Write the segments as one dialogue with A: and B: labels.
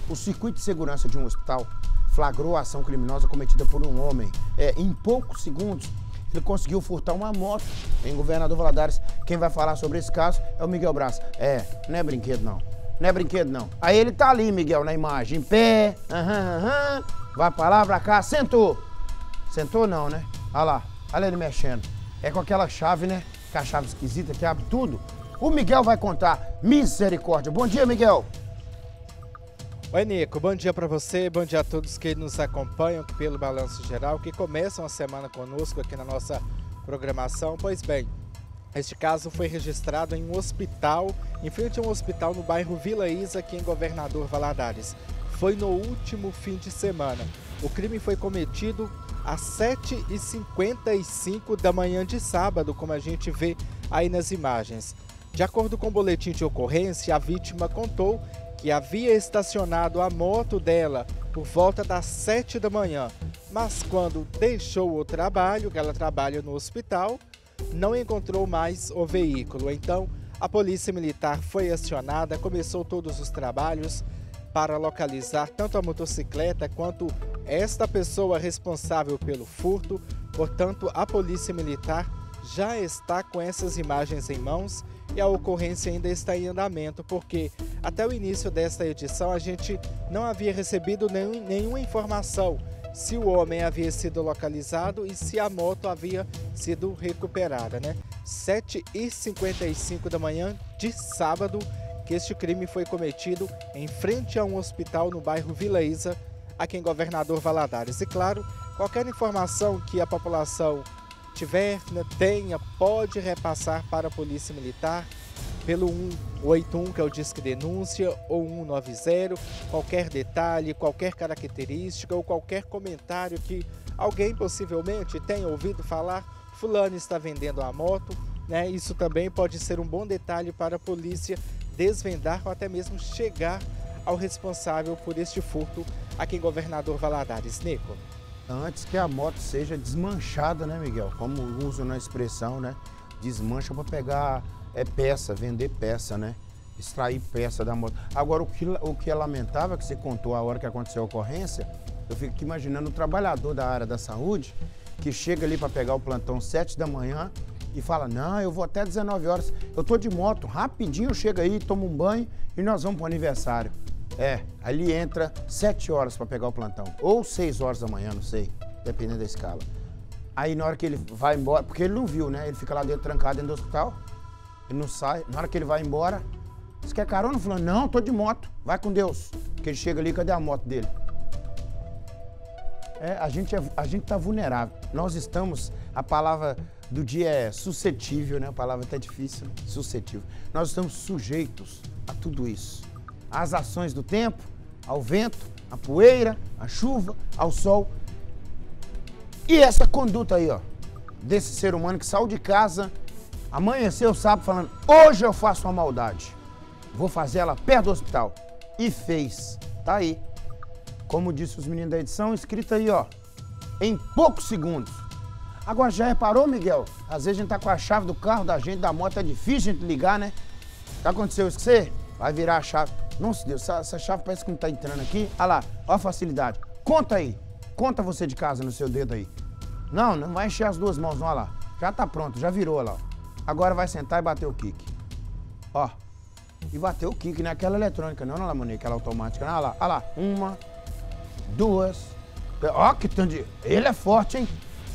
A: O circuito de segurança de um hospital flagrou a ação criminosa cometida por um homem. Em poucos segundos, ele conseguiu furtar uma moto em Governador Valadares. Quem vai falar sobre esse caso é o Miguel Braz. Não é brinquedo não. Não é brinquedo não. Aí ele tá ali, Miguel, na imagem, em pé. Vai pra lá, pra cá. Sentou. Sentou não, né? Olha lá. Olha ele mexendo. É com aquela chave, né? Que é a chave esquisita que abre tudo. O Miguel vai contar. Misericórdia. Bom dia, Miguel.
B: Oi, Nico. Bom dia para você, bom dia a todos que nos acompanham aqui pelo Balanço Geral, que começam a semana conosco aqui na nossa programação. Pois bem, este caso foi registrado em um hospital, em frente a um hospital no bairro Vila Isa, aqui em Governador Valadares. Foi no último fim de semana. O crime foi cometido às 7h55 da manhã de sábado, como a gente vê aí nas imagens. De acordo com o boletim de ocorrência, a vítima contou que havia estacionado a moto dela por volta das 7 da manhã, mas quando deixou o trabalho, que ela trabalha no hospital, não encontrou mais o veículo. Então, a polícia militar foi acionada, começou todos os trabalhos para localizar tanto a motocicleta quanto esta pessoa responsável pelo furto. Portanto, a polícia militar já está com essas imagens em mãos e a ocorrência ainda está em andamento, porque até o início desta edição a gente não havia recebido nenhuma informação se o homem havia sido localizado e se a moto havia sido recuperada, né? 7h55 da manhã de sábado que este crime foi cometido em frente a um hospital no bairro Vila Isa, aqui em Governador Valadares. E claro, qualquer informação que a população tiver, tenha, pode repassar para a Polícia Militar pelo 181, que é o Disque Denúncia, ou 190, qualquer detalhe, qualquer característica ou qualquer comentário que alguém possivelmente tenha ouvido falar, fulano está vendendo a moto, né? Isso também pode ser um bom detalhe para a polícia desvendar ou até mesmo chegar ao responsável por este furto aqui em Governador Valadares. Nico.
A: Antes que a moto seja desmanchada, né, Miguel? Como uso na expressão, né? Desmancha para pegar peça, vender peça, né? Extrair peça da moto. Agora, o que é lamentável, que você contou a hora que aconteceu a ocorrência, eu fico aqui imaginando o trabalhador da área da saúde que chega ali para pegar o plantão 7 da manhã e fala, não, eu vou até 19 horas, eu tô de moto, rapidinho chega aí, toma um banho e nós vamos pro aniversário. Ali entra 7 horas para pegar o plantão, ou 6 horas da manhã, não sei, dependendo da escala. Aí na hora que ele vai embora, porque ele não viu, né? Ele fica lá dentro, trancado dentro do hospital, ele não sai. Na hora que ele vai embora, você quer carona? Falando, não, tô de moto, vai com Deus. Porque ele chega ali, cadê a moto dele? A gente tá vulnerável. Nós estamos, a palavra do dia é suscetível, né? A palavra tá difícil, suscetível. Nós estamos sujeitos a tudo isso. Às ações do tempo, ao vento, à poeira, à chuva, ao sol. E essa conduta aí, ó, desse ser humano que saiu de casa, amanheceu, sabe, falando, hoje eu faço uma maldade, vou fazer ela perto do hospital. E fez, tá aí. Como disse os meninos da edição, escrito aí, ó, em poucos segundos. Agora, já reparou, Miguel? Às vezes a gente tá com a chave do carro da gente, da moto, é difícil a gente ligar, né? Já aconteceu isso com você? Vai virar a chave. Nossa Deus, essa chave parece que não tá entrando aqui. Olha lá, olha a facilidade. Conta aí. Conta você de casa no seu dedo aí. Não, não vai encher as duas mãos, não, olha lá. Já tá pronto, já virou, olha lá. Agora vai sentar e bater o kick. Ó. E bater o kick, não é aquela eletrônica, não, lá, Monique, aquela automática. Não, olha lá, olha lá. 1, 2. Ó, que tanto de... Ele é forte, hein?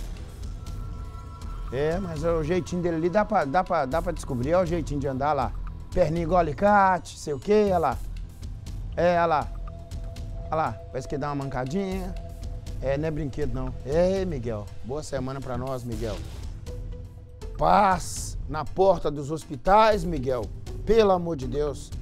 A: Mas o jeitinho dele ali dá pra descobrir. Olha o jeitinho de andar lá. Perninha igual alicate, sei o quê, olha lá. Olha lá. Olha lá, parece que dá uma mancadinha. Não é brinquedo, não. Miguel, boa semana pra nós, Miguel. Paz na porta dos hospitais, Miguel. Pelo amor de Deus.